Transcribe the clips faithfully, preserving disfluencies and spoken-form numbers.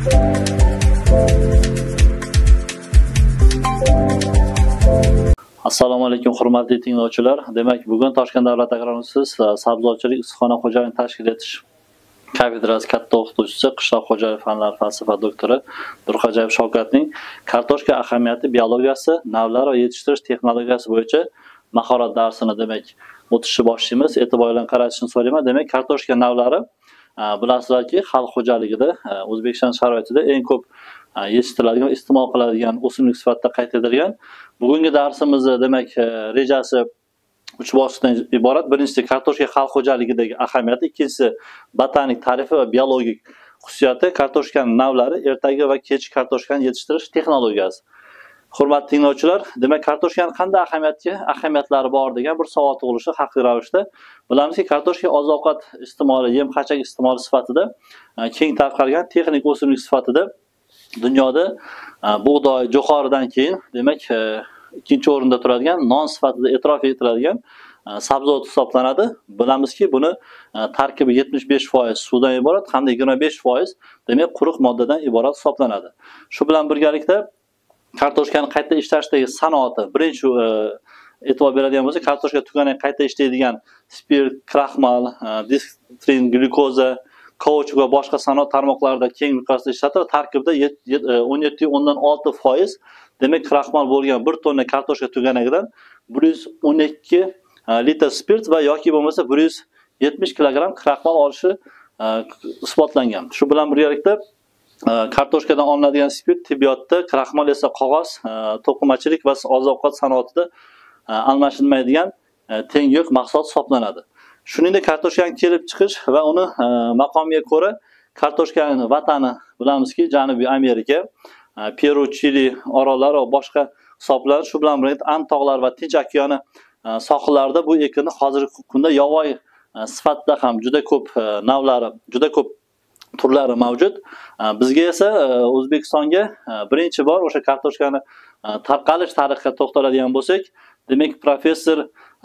Assalomu alaykum hurmatli tinglovchilar. Demak, bugun Toshkent davlat agronomisiz sabzavotchilik issiqxona xo'jalik tashkil etish kafedrasi katta o'qituvchisi, qishloq xo'jalik fanlari falsafa doktori Durxo'jayev Shavkatning kartoshka ahamiyati, biologiyasi, navlar va yetishtirish texnologiyasi bo'yicha mahorat darsini demak o'tishni boshlaymiz. E'tibor bilan qaratishni so'rayman. Demak, kartoshka navlari bilasizlarki, xalq xo'jaligida O'zbekiston sharoitida eng ko'p yetishtiriladigan, iste'mol qiladigan o'simlik sifatida qayd etilgan. Bugungi darsimizni demak rejasi uch bosqichdan iborat. Birinchisi kartoshka xalq xo'jaligidagi ahamiyati, ikkinchisi botanik tarifi va biologik xususiyati, kartoshkaning navlari, ertagi va kechki kartoshkani yetishtirish texnologiyasi. Hurmatli tinglovchilar, demak kartoshkaning qanday ahamiyatga ahamiyatlari bor degan bir savol tug'ilishi haqli ravishda. Bilamizki, kartoshka oziq-ovqat iste'moli, yem-xachak iste'moli sifatida keng tarqalgan texnik o'simlik sifatida dunyoda bug'doy, jo'xoridan keyin demak ikkinchi o'rinda turadigan, non sifatida e'tirof etiladigan sabzavot hisoblanadi. Bilamizki, buni tarkibi yetmish besh foiz suvdan iborat hamda yigirma besh foiz demak quruq moddadan iborat hisoblanadi. Shu bilan birgalikda kartoshkani qayta ishlashdagi sanoati, birinchi e'tibor beradigan bo'lsak, kartoshka tugandan qayta ishlaydigan spirt, kraxmal, distrin, glyukoza, kauchuk va boshqa sanoat tarmoqlarida keng miqyosda ishlatiladi. Tarkibida o'n yetti o'ndan olti foiz demak kraxmal bo'lgan bir tonna kartoshka tuganagidan bir yuz o'n ikki litr spirt va yoki bo'lmasa bir yuz yetmish kilogramm kraxmal olishi isbotlangan. Shu bilan birgalikda kartoshkadan olinadigan spirt tibbiyotda, kraxmal esa qog'oz, to'qimachilik va oziq-ovqat sanoatida almashilmaydigan teng yo'q mahsulot hisoblanadi. Shuningdek, kartoshkaning kelib chiqish va uni maqomiga ko'ra kartoshkaning vatani bilamizki, Janubiy Amerika, Peru, Chili orollari va boshqa hisoblanadi. Shu bilan birga Ant tog'lari va Tinch okeani sohillarida bu ekinni hozirgi kunda yovvoyi sifatida ham juda ko'p navlari, juda ko'p turlari mavjud. Bizga esa O'zbekistonga birinchi bor o'sha kartoshkani tarqalish tarixiga to'xtaladigan bo'lsak, demak professor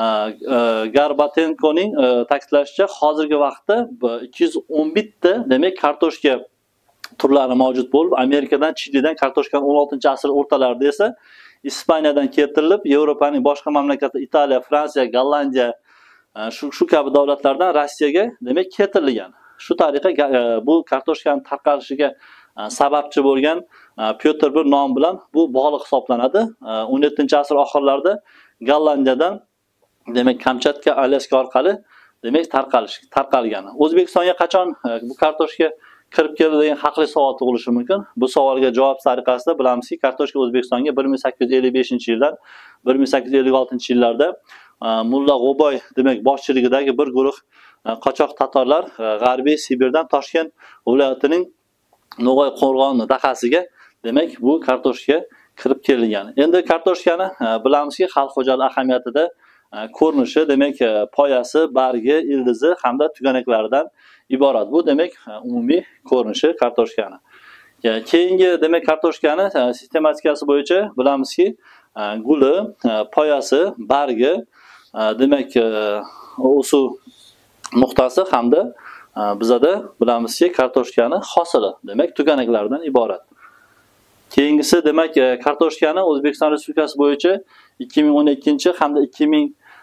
Garbatenkoning ta'kidlashicha, hozirgi vaqtda ikki yuz o'n bitta demak kartoshka turlari mavjud bo'lib, Amerikadan, Chilidan kartoshkani o'n oltinchi asr o'rtalarida esa Ispaniyadan keltirilib, Yevropaning boshqa mamlakatlar, Italiya, Fransiya, Gollandiya shu shu kabi davlatlardan Rossiyaga demak keltirilgan. Shu tariqa bu kartoshkaning tarqalishiga sababchi bo'lgan Pyotr bir nom bilan bu bog'liq hisoblanadi. o'n yettinchi asr oxirlarida Gollandiyadan demak Kamchatka, Alyaska orqali demak tarqalish tarqalgan. O'zbekistonga qachon bu kartoshka kirib keldi degan haqli savol tug'ilishi mumkin. Bu savolga javob tariqasida bilamizki, kartoshka O'zbekistonga bir ming sakkiz yuz ellik beshinchi yildan bir ming sakkiz yuz ellik oltinchi yillarda Mulla G'oboy demak boshchiligidagi bir guruh qochoq tatorlar G'arbiy Sibirdan Toshkent viloyatining No'g'ay qo'rg'oni dahasiga demak bu kartoshka kirib kelgan. Endi kartoshkani bilamizki, xalq xo'jaligi ahamiyatida ko'rinishi demak poyasi, bargi, ildizi hamda tuganaklaridan iborat. Bu demak umumiy ko'rinishi kartoshkani. Keyingi demak kartoshkani sistematikasi bo'yicha bilamizki, guli, poyasi, bargi, demak o'suv nuqtasi hamda bizada bilamizki kartoshkani hosili demak tuganaklaridan iborat. Keyingisi demak kartoshkani O'zbekiston Respublikasi bo'yicha ikki ming o'n ikkinchi hamda ikki ming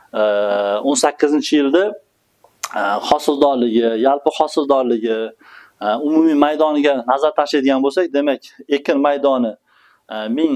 o'n sakkizinchi yilda hosildorligi, yalpi hosildorligi, umumiy maydoniga nazar tashlaydigan bo'lsak, demak ekin maydoni ming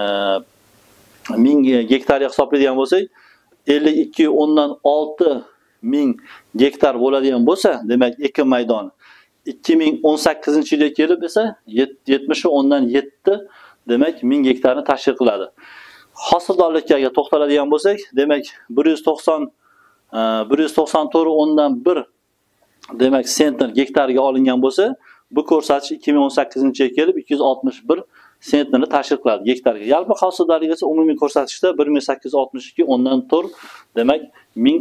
ming gektarga hisoblaydigan bo'lsak, ellik ikki o'ndan olti ming gektar bo'ladigan bo'lsa, demak ekin maydoni ikki ming o'n sakkizinchi yilga kelib esa yetmish o'ndan yetti demak ming gektarni tashkil qiladi. Hosildorlikka to'xtaladigan bo'lsak, demak bir yuz to'qson bir yuz to'qson to'rt o'ndan bir demak sentner gektarga olingan bo'lsa, bu ko'rsatkich ikki ming o'n sakkizinchi yilga kelib ikki yuz oltmish bir sentnerni tashkil qiladi gektarga. Yalpi hosildorlik esa umumiy ko'rsatkichda bir ming sakkiz yuz oltmish ikki o'ndan to'rt demak ming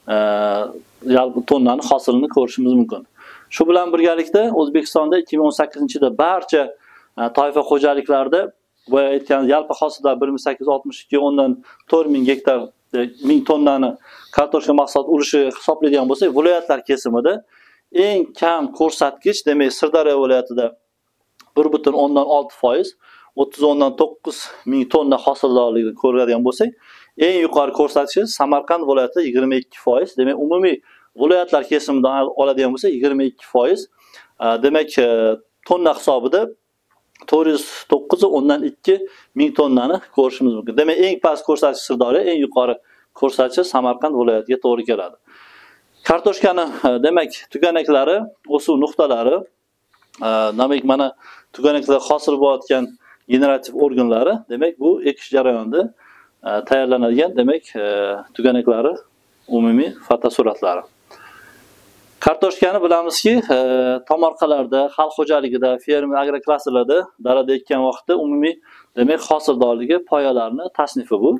yalpi tonnani hosilini ko'rishimiz mumkin. Shu bilan birgalikda O'zbekistonda ikki ming o'n sakkizinchi yilda barcha toifa xo'jaliklarda bu aytgan yalpi hosillar bir ming sakkiz yuz oltmish ikki o'ndan to'rt ming gektar ming tonnani kartoshka mahsulot ulushi hisoblaydigan bo'lsak, viloyatlar kesimida eng kam ko'rsatkich demak Sirdaryo viloyatida bir butun o'ndan olti foiz, o'ttiz o'ndan to'qqiz ming tonna hosildorligini ko'radigan bo'lsak, eng yuqori ko'rsatkich Samarqand viloyatida yigirma ikki foiz. Demak, umumiy viloyatlar kesimidan oladigan bo'lsa yigirma ikki foiz. Demak, tonna hisobida to'rt yuz to'qqiz o'ndan ikki ming tonnani ko'rishimiz mumkin. Demak, eng past ko'rsatkich Sirdaryo, eng yuqori ko'rsatkich Samarqand viloyatiga to'g'ri keladi. Kartoshkani demak tuganaklari, o'suv nuqtalari, demak mana tuganaklar hosil bo'layotgan generativ organlari, demak bu ekish jarayonida tayyorlanadigan demak tuganaklari umumiy fotosuratlari. Kartoshkani bilamizki, tomorqalarda, xalq xo'jaligida, fermer agroklasterlarda dalada ekkan vaqtda umumiy demak hosildorligi poyalarini tasnifi bu.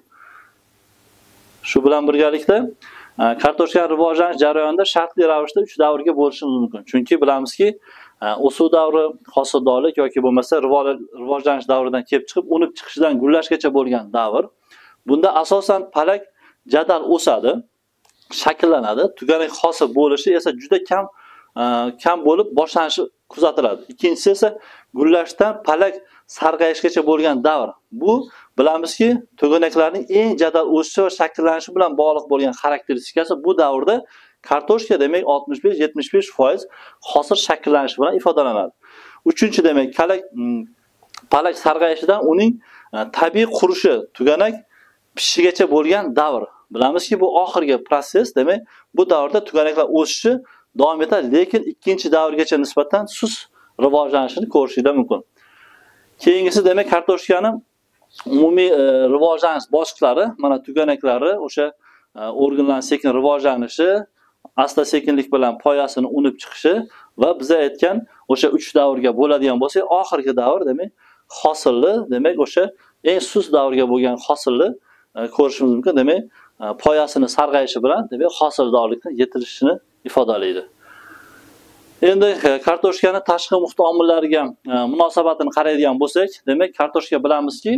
Shu bilan birgalikda kartoshka rivojlanish jarayonida shartli ravishda uch davrga bo'lishimiz mumkin. Chunki bilamizki, o'suv davri, hosildorlik yoki bo'lmasa rivojlanish davridan kelib chiqib, unib chiqishidan gullashgacha bo'lgan davr. Bunda asosan palak jadal o'sadi, shakllanadi. Tuganak hosil bo'lishi esa juda kam kam bo'lib boshlanishi kuzatiladi. Ikkinchisi esa gullashdan palak sarg'ayishgacha bo'lgan davr. Bu bilamizki, tuganaklarning eng jadal o'sishi va shakllanishi bilan bog'liq bo'lgan xarakteristikasi bu davrda kartoshka demak oltmish besh yetmish besh foiz hosil shakllanishi bilan ifodalanadi. Uchinchi demak palak palak sarg'ayishidan uning tabiiy qurishi, tuganak pishishigacha bo'lgan davr. Bilamizki, bu oxirgi proses, demak bu davrda tuganaklar o'sishi davom etadi, lekin ikkinchi davrgacha nisbatan sust rivojlanishini ko'rishinglar mumkin. Keyingisi demak kartoshkani umumiy rivojlanish bosqichlari, mana tuganaklari, o'sha organlarning sekin rivojlanishi, asta sekinlik bilan poyasini unib chiqishi va biz aytgan o'sha uch davrga bo'ladigan bo'lsak, oxirgi davr demak hosilli, demak o'sha eng sust davrga bo'lgan hosilli ko'rishimiz mumkin. Demak, poyasini sarg'ayishi bilan demak hosildorlikni yetilishini ifodalaydi. Endi kartoshkani tashqi muhit omillariga munosabatini qaraydigan bo'lsak, demak kartoshka bilamizki,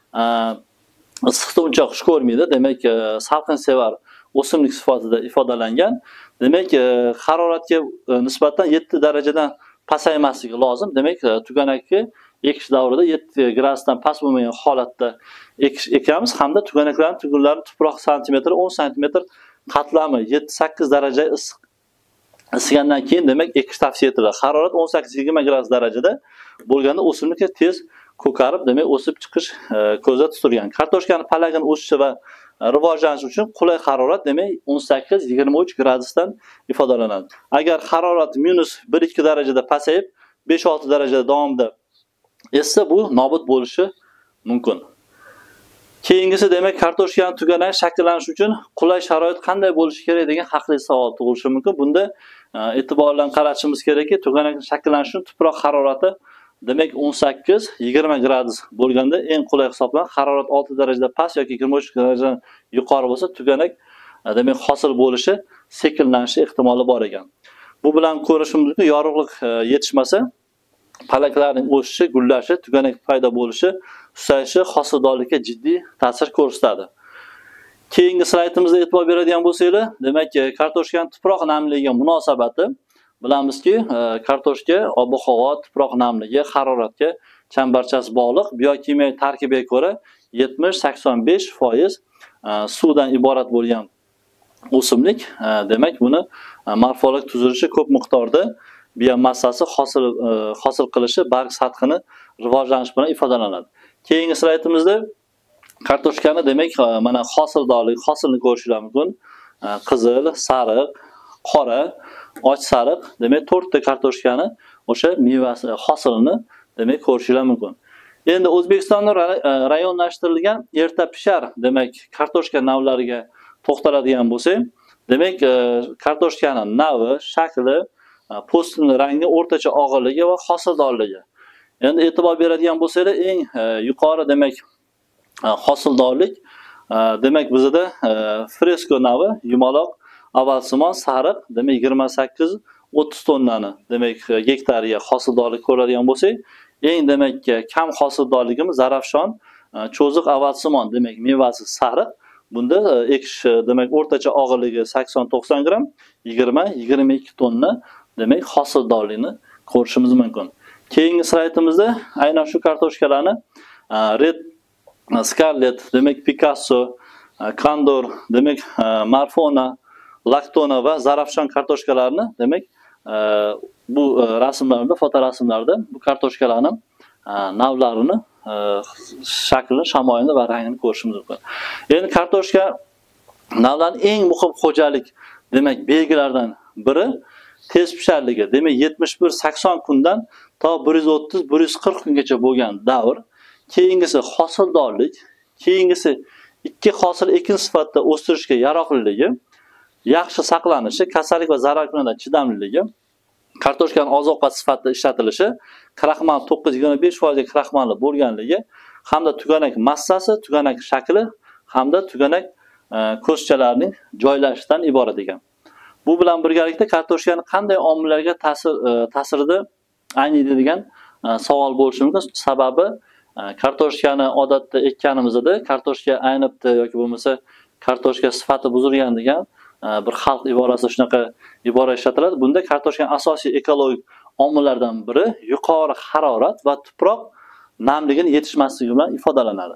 issiqda uncha xush ko'rmaydi. Demak, salqinsevar o'simlik sifatida ifodalangan. Demak, haroratga nisbatan yetti darajadan pasaymasligi lozim. Demak, tuganakni ekish davrida yetti gradusdan past bo'lmagan holatda ekish ekamiz hamda tuganaklarning tugunlari tuproq santimetr o'n santimetr qatlami yetti sakkiz daraja issiq isigandan keyin demak ekish tavsiya etiladi. Harorat o'n sakkiz yigirma gradus darajada bo'lganda o'simlikka tez ko'karib, demak o'sib chiqish ko'zda tutilgan. Kartoshkani palagini o'sishi va rivojlanishi uchun qulay harorat demak o'n sakkiz yigirma uch gradusdan ifodalanadi. Agar harorat minus bir ikki darajada pasayib, besh olti darajada davomida esa bu nobud bo'lishi mumkin. Keyingisi demak kartoshkani tuganak shakllanishi uchun qulay sharoit qanday bo'lishi kerak degan haqli savol tug'ilishi mumkin. Bunda e'tibor bilan qaratishimiz kerakki, tuganakning shakllanishi uchun tuproq harorati demak o'n sakkiz yigirma gradus bo'lganda eng qulay hisoblanadi. Harorat olti darajada past yoki yigirma uch darajadan yuqori bo'lsa, tuganak demak hosil bo'lishi sekinlanishi ehtimoli bor ekan. Bu bilan ko'rishimiz mumkin, yorug'lik yetishmasa palaklarning o'sishi, gullashi, tuganak paydo bo'lishi, susayishi hosildorlikka jiddiy ta'sir ko'rsatadi. Keyingi slaydimizda e'tibor beradigan bo'lsanglar, demak kartoshkaning tuproq namligiga munosabati, bilamizki, kartoshka ob-havo, tuproq namligi, haroratga chambarchas bog'liq. Biokimyoviy tarkibiga ko'ra yetmish sakson besh foiz suvdan iborat bo'lgan o'simlik. Demak, buni morfologik tuzilishi ko'p miqdorda biomassasi hosil hosil qilishi barg sathini rivojlanish bilan ifodalanadi. Keyingi slaydimizda kartoshkani demak mana hosildorlik, hosilni ko'rishlar mumkin. Qizil, sariq, qora, och sariq, demak to'rtta kartoshkani o'sha mevasi, hosilini demak ko'rishlar mumkin. Endi O'zbekistonda rayonlashtirilgan erta pishar demak kartoshka navlariga to'xtaladigan bo'lsak, demak kartoshkani navi, shakli, po'stini rangi, o'rtacha og'irligi va hosildorligi. Endi e'tibor beradigan bo'lsanglar, eng yuqori demak hosildorlik demak bizda fresko navi, yumaloq, avalsimon, sariq, demak yigirma sakkiz o'ttiz tonnani demak gektariga hosildorlik ko'radigan bo'lsak, eng demak kam hosildorligimiz zarafshon, cho'ziq, avalsimon, demak mevasi sariq. Bunda ekish demak o'rtacha og'irligi sakson to'qson gramm, yigirma yigirma ikki tonna demak hosildorlikni ko'rishimiz mumkin. Keyingi slaytimizda aynan shu kartoshkalarni Red Scarlet, demak Picasso, Kandor, demak Marfona, Lactona va Zarafshon kartoshkalarini, demak bu rasmlarda, fotorasmlarda bu kartoshkalarning navlarini, shaklini, shamoyilini va rangini ko'rishimiz mumkin. Endi kartoshka navlarining eng muhim xo'jalik, demak belgilaridan biri tez pisharligi. Demak yetmish bir sakson kundan to bir yuz o'ttiz bir yuz qirq kungacha bo'lgan davr. Keyingisi hosildorlik, keyingisi ikki hosil ekin sifatida o'stirishga yaroqliligi, yaxshi saqlanishi, kasallik va zararlarga chidamliligi, kartoshkaning oziq-ovqat sifatida ishlatilishi, kraxmal to'qqiz yigirma besh foiz kraxmalli bo'lganligi hamda tuganak massasi, tuganak shakli hamda tuganak ko'zchalarning joylashishidan iborat ekan. Bu bilan birgalikda kartoshkaning qanday omillarga ta'sir ta'sirida ayniydi degan savol bo'lishi mumkin. Sababi kartoshkani odatda ekkanimizda kartoshka aynibdi yoki bo'lmasa kartoshka sifati buzilgan degan bir xalq iborasida shunaqa ibora ishlatiladi. Bunda kartoshkaning asosiy ekologik omillardan biri yuqori harorat va tuproq namligini yetishmasligi bilan ifodalanadi.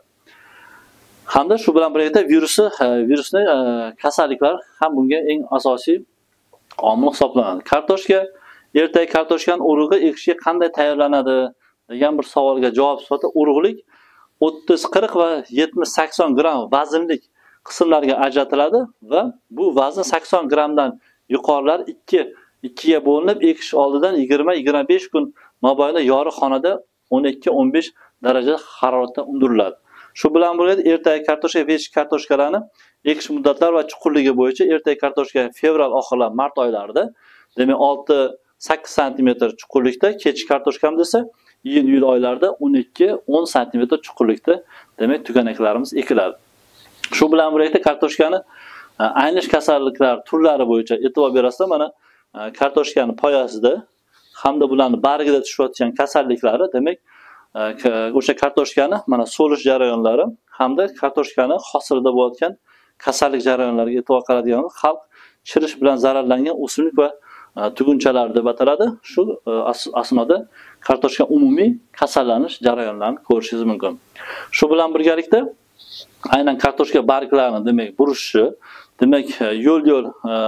Hamda shu bilan birga virusi, virusni kasalliklar ham bunga eng asosiy omil hisoblanadi. Kartoshka, ertaga kartoshkaning urug'i ekishga qanday tayyorlanadi degan bir savolga javob sifatida urug'lik o'ttiz qirq va yetmish sakson gram vaznlik qismlarga ajratiladi va bu vazn sakson gramdan yuqorilar ikki ikkiga bo'linib ekish oldidan yigirma yigirma besh kun mobaynida yorug' xonada o'n ikki o'n besh daraja haroratda undiriladi. Shu bilan birga ertaga kartoshka va kechki kartoshkalarni ekish muddatlari va chuqurligi bo'yicha ertaga kartoshka fevral oxirlab mart oylarida, demak olti sakkiz santimetr chuqurlikda, kechki kartoshkam desa iyun iyul oylarida o'n ikki o'n santimetr chuqurlikda, demak tuganaklarimiz ekiladi. Shu bilan birga kartoshkani aynish kasalliklar turlari bo'yicha e'tibor berasizlar. Mana kartoshkani poyasida hamda bularning bargida tushayotgan kasalliklari, demak o'sha kartoshkani mana so'lish jarayonlari hamda kartoshkani hosilida bo'layotgan kasallik jarayonlariga e'tibor qaradigan xalq chirish bilan zararlangan o'simlik va tugunchalar deb ataladi. Shu asnoda kartoshka umumiy kasallanish jarayonlarini ko'rishingiz mumkin. Shu bilan birgalikda aynan kartoshka barglarini, demak burishishi, demak yo'l-yo'l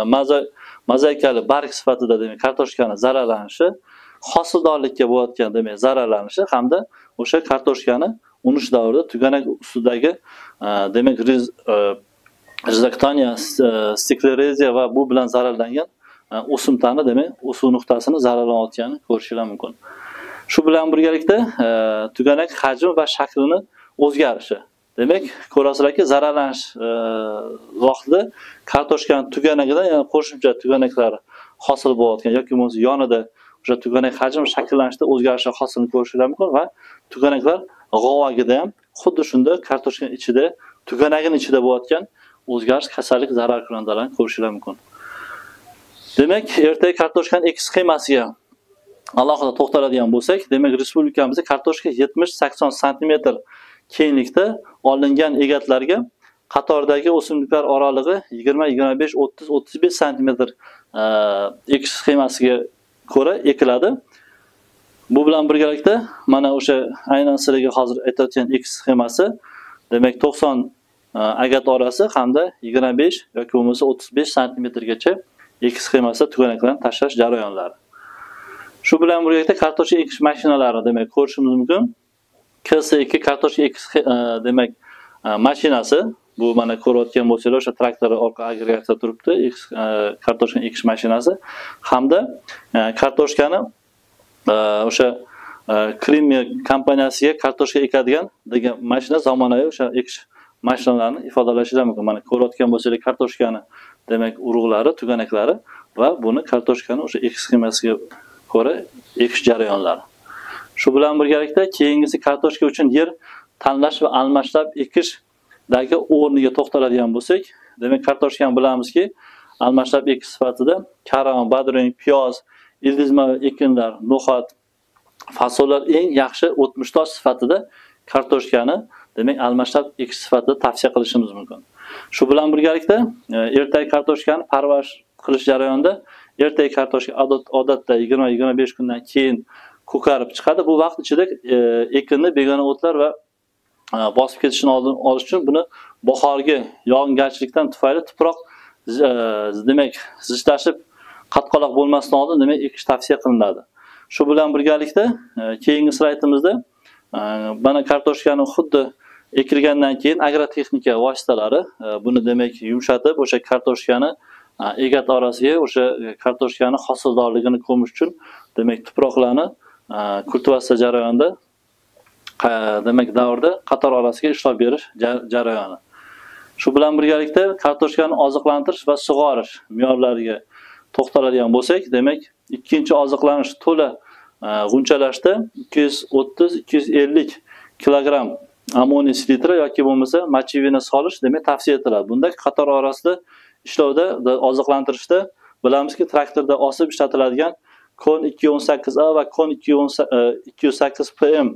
mozaikali barg sifatida, demak kartoshkani zararlanishi, hosildorlikka bo'layotgan, demak zararlanishi hamda o'sha kartoshkani unish davrida tuganak ustidagi, demak rizaktonia, skleroziya va bu bilan zararlangan o'simtani, demak o'suv nuqtasini zararlanayotganini ko'rishingiz mumkin. Shu bilan birgalikda tuganak hajmi va shaklini o'zgarishi. Demak, ko'rasizlarki, zararlanish vaqtida kartoshkaning tuganagidan yana qo'shimcha tuganaklar hosil bo'layotgan yoki bo'lmasa yonida o'sha tuganak hajm shakllanishida o'zgarishlar hosilini ko'rishingiz mumkin va tuganaklar g'ovagida ham xuddi shunda kartoshkaning ichida, tuganagining ichida bo'layotgan o'zgarish, kasallik, zarar kunandalarni ko'rishingiz mumkin. Demak, ertaga kartoshkaning ekish sxemasiga alohida to'xtaladigan bo'lsak, demak respublikamizda kartoshka yetmish sakson santimetr kenglikda olingan egatlarga qatordagi o'simliklar oralig'i yigirma yigirma besh o'ttiz o'ttiz besh santimetr ekish sxemasiga ko'ra ekiladi. Bu bilan birgalikda mana o'sha aynan sizlarga hozir aytayotgan ekish sxemasi, demak to'qson agat orasi hamda yigirma besh yoki bo'lmasa o'ttiz besh santimetrgacha ekish sxemasida tuganaklarni tashlash jarayonlari. Shu bilan birgalikda kartoshka ekish mashinalari, demak ko'rishimiz mumkin. K S ikki kartoshka ekish demak mashinasi, bu mana ko'rayotgan bo'lsangiz o'sha traktor orqa agregatida turibdi, kartoshka ekish mashinasi hamda kartoshkani o'sha Krimi kompaniyasiga kartoshka ekadigan degan mashina, zamonaviy o'sha ekish mashinalarini ifodalashingiz mumkin. Mana ko'rayotgan bo'lsangiz kartoshkani, demak urug'lari, tuganaklari va buni kartoshkani o'sha ekish sxemasiga ko'ra ekish jarayonlari. Shu bilan birgalikda keyingisi kartoshka uchun yer tanlash va almashlab ekishdagi o'rniga to'xtaladigan bo'lsak, demak kartoshkani bilamizki, almashlab ekish sifatida karam, badring, piyoz, ildizma ekinlar, no'xat, fasollar eng yaxshi o'tmishdosh sifatida kartoshkani, demak almashlab ekish sifatida tavsiya qilishimiz mumkin. Shu bilan birgalikda ertaga kartoshkani parvarish qilish jarayonida ertaga kartoshka odatda yigirma yigirma besh kundan keyin ko'karib chiqadi. Bu vaqt ichida ekinni begona o'tlar va bosib ketishini oldini olish uchun buni bahorgi yog'ingarchilikdan tufayli tuproq demak zichlashib qatqaloq bo'lmasdan oldin demak ekish tavsiya qilinadi. Shu bilan birgalikda keyingi slaydimizda mana kartoshkani xuddi ekilgandan keyin agrotexnika vositalari buni demak yumshatib o'sha kartoshkani egat orasiga o'sha kartoshkani hosildorligini ko'mish uchun demak tuproqlarni kultivatsiya jarayonida demak davrda qator orasiga ishlov berish jarayoni. Shu bilan birgalikda kartoshkani oziqlantirish va sug'orish me'yorlariga to'xtaladigan bo'lsak, demak ikkinchi oziqlanish to'la g'unchalashda ikki yuz o'ttiz ikki yuz ellik kilogramm amoniy silitra yoki bo'lmasa mochivini solish demak tavsiya etiladi. Bunda qator orasida ishlovda oziqlantirishda bilamizki, traktorda osib ishlatiladigan kon ikki yuz o'n sakkiz A va kon ikki yuz sakkiz P M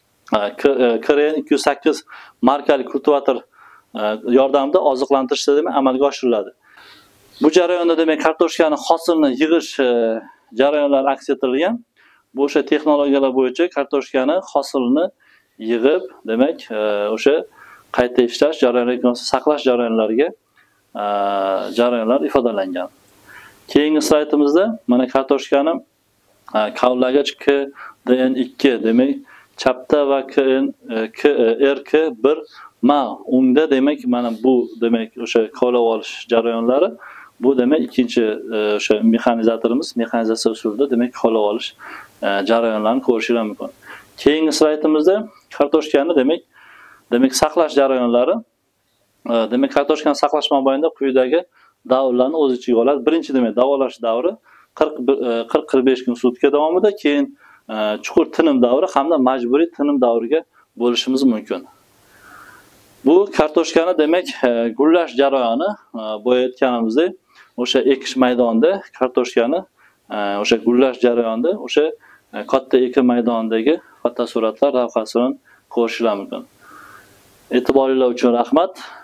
K R N ikki yuz sakkiz markali kultivator yordamida oziqlantirishda demak amalga oshiriladi. Bu jarayonda demak kartoshkani hosilni yig'ish jarayonlari aks ettirilgan. Bu o'sha texnologiyalar bo'yicha kartoshkani hosilni yig'ib, demak o'sha qayta ishlash jarayonlariga, saqlash jarayonlariga jarayonlar ifodalangan. Keyingi slaydimizda mana kartoshkani kavlagich K D N ikki demak chapta va K N K R K bir ma o'ngda demak mana bu demak o'sha kavlab olish jarayonlari. Bu demak ikkinchi o'sha mexanizatorimiz mexanizatsiya usulida demak kavlab olish jarayonlarini ko'rishingiz mumkin. Keyingi slaydimizda kartoshkani demak demak saqlash jarayonlari. Demak kartoshkani saqlash mobaynida quyidagi davrlarni o'z ichiga oladi. Birinchi demak davolash davri qirq qirq besh kun sutka davomida, keyin chuqur tinim davri hamda majburiy tinim davriga bo'lishimiz mumkin. Bu kartoshkani demak gullash jarayoni bo'layotganimizda o'sha ekish maydonida kartoshkani o'sha gullash jarayonida o'sha katta ekin maydonidagi fotosuratlar lavhasini ko'rishingiz mumkin. E'tiboringiz uchun rahmat.